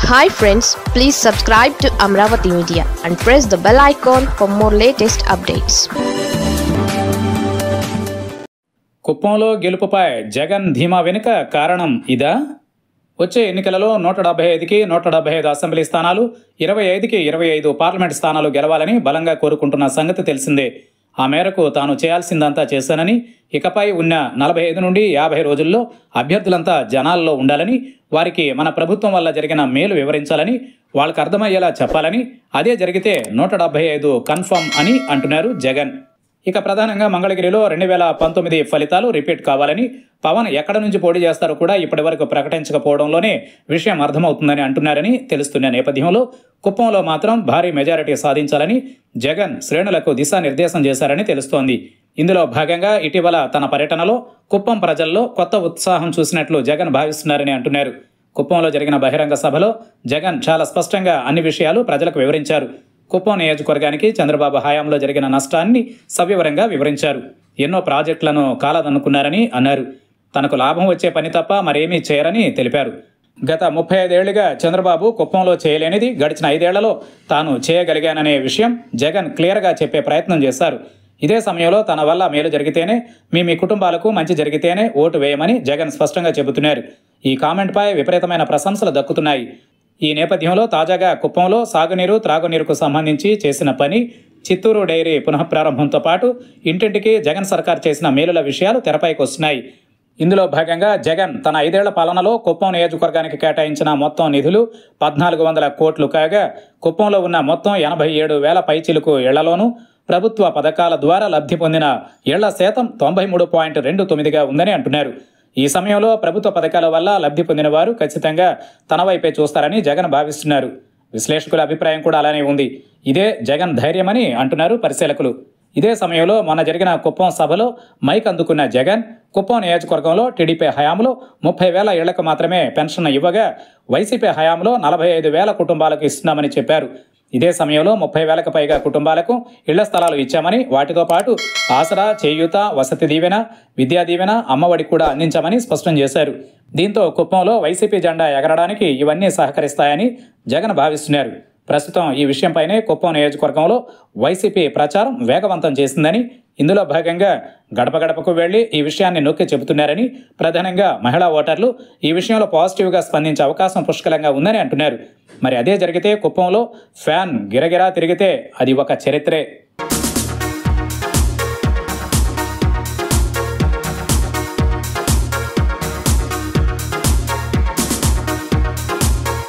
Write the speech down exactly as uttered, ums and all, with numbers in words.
Hi friends, please subscribe to Amravati Media and press the bell icon for more latest updates. కుప్పంలో గెలుపుపై జగన్ ధీమా వెనుక కారణం ఇదా? వచ్చే ఎన్నికలలో నూట డెబ్బై ఐదుకి నూట డెబ్బై ఐదు అసెంబ్లీ స్థానాలు, ఇరవై ఐదుకి ఇరవై ఐదు పార్లమెంట్ స్థానాలు గెలవాలని బలంగా కోరుకుంటున్న సంగతి తెలిసిందే. ఆ మేరకు తాను చేయాల్సిందంతా చేశానని, ఇకపై ఉన్న నలభై ఐదు నుండి యాభై రోజుల్లో అభ్యర్థులంతా జనాల్లో ఉండాలని, వారికి మన ప్రభుత్వం వల్ల జరిగిన మేలు వివరించాలని, వాళ్ళకు అర్థమయ్యేలా చెప్పాలని, అదే జరిగితే నూట డెబ్బై ఐదు కన్ఫర్మ్ అని అంటున్నారు జగన్. ఇక ప్రధానంగా మంగళగిరిలో రెండు వేల పంతొమ్మిది ఫలితాలు రిపీట్ కావాలని, పవన్ ఎక్కడ నుంచి పోటీ చేస్తారో కూడా ఇప్పటి వరకు ప్రకటించకపోవడంలోనే విషయం అర్థమవుతుందని అంటున్నారని తెలుస్తున్న నేపథ్యంలో కుప్పంలో మాత్రం భారీ మెజారిటీ సాధించాలని జగన్ శ్రేణులకు దిశానిర్దేశం చేశారని తెలుస్తోంది. ఇందులో భాగంగా ఇటీవల తన పర్యటనలో కుప్పం ప్రజల్లో కొత్త ఉత్సాహం చూసినట్లు జగన్ భావిస్తున్నారని అంటున్నారు. కుప్పంలో జరిగిన బహిరంగ సభలో జగన్ చాలా స్పష్టంగా అన్ని విషయాలు ప్రజలకు వివరించారు. కుప్పం నియోజకవర్గానికి చంద్రబాబు హయాంలో జరిగిన నష్టాన్ని సవివరంగా వివరించారు. ఎన్నో ప్రాజెక్టులను కాలదనుకున్నారని అన్నారు. తనకు లాభం వచ్చే పని తప్ప మరేమీ చేయరని తెలిపారు. గత ముప్పై ఐదేళ్లుగా చంద్రబాబు కుప్పంలో చేయలేనిది గడిచిన ఐదేళ్లలో తాను చేయగలిగాననే విషయం జగన్ క్లియర్గా చెప్పే ప్రయత్నం చేశారు. ఇదే సమయంలో తన వల్ల మేలు జరిగితేనే, మీ మీ కుటుంబాలకు మంచి జరిగితేనే ఓటు వేయమని జగన్ స్పష్టంగా చెబుతున్నారు. ఈ కామెంట్పై విపరీతమైన ప్రశంసలు దక్కుతున్నాయి. ఈ నేపథ్యంలో తాజాగా కుప్పంలో సాగునీరు, త్రాగునీరుకు సంబంధించి చేసిన పని, చిత్తూరు డైరీ పునఃప్రారంభంతో పాటు ఇంటింటికి జగన్ సర్కార్ చేసిన మేలుల విషయాలు తెరపైకి వస్తున్నాయి. ఇందులో భాగంగా జగన్ తన ఐదేళ్ల పాలనలో కుప్పం నియోజకవర్గానికి కేటాయించిన మొత్తం నిధులు పద్నాలుగు వందల కోట్లు కాగా, కుప్పంలో ఉన్న మొత్తం ఎనభై ఏడు వేల పైచిలుకు ఇళ్లలోనూ ప్రభుత్వ పథకాల ద్వారా లబ్ధి పొందిన ఇళ్ల శాతం తొంభై మూడు పాయింట్ రెండు తొమ్మిదిగా ఉందని అంటున్నారు. ఈ సమయంలో ప్రభుత్వ పథకాల వల్ల లబ్ధి పొందిన వారు ఖచ్చితంగా తన వైపే చూస్తారని జగన్ భావిస్తున్నారు. విశ్లేషకుల అభిప్రాయం కూడా అలానే ఉంది. ఇదే జగన్ ధైర్యమని అంటున్నారు పరిశీలకులు. ఇదే సమయంలో మొన్న జరిగిన కుప్పం సభలో మైక్ అందుకున్న జగన్, కుప్పం నియోజకవర్గంలో టీడీపీ హయాంలో ముప్పై వేల ఇళ్లకు మాత్రమే పెన్షన్ ఇవ్వగా, వైసీపీ హయాంలో నలభై ఐదు వేల కుటుంబాలకు ఇస్తున్నామని చెప్పారు. ఇదే సమయంలో ముప్పై వేలకు పైగా కుటుంబాలకు ఇళ్ల స్థలాలు ఇచ్చామని, వాటితో పాటు ఆసరా, చేయూత, వసతి దీవెన, విద్యా దీవెన, అమ్మఒడి కూడా అందించామని స్పష్టం చేశారు. దీంతో కుప్పంలో వైసీపీ జెండా ఎగరడానికి ఇవన్నీ సహకరిస్తాయని జగన్ భావిస్తున్నారు. ప్రస్తుతం ఈ విషయంపైనే కుప్పం నియోజకవర్గంలో వైసీపీ ప్రచారం వేగవంతం చేసిందని, ఇందులో భాగంగా గడప గడపకు వెళ్లి ఈ విషయాన్ని నొక్కి చెబుతున్నారని, ప్రధానంగా మహిళా ఓటర్లు ఈ విషయంలో పాజిటివ్గా స్పందించే అవకాశం పుష్కలంగా ఉందని అంటున్నారు. మరి అదే జరిగితే కుప్పంలో ఫ్యాన్ గిరగిరా తిరిగితే అది ఒక చరిత్రే.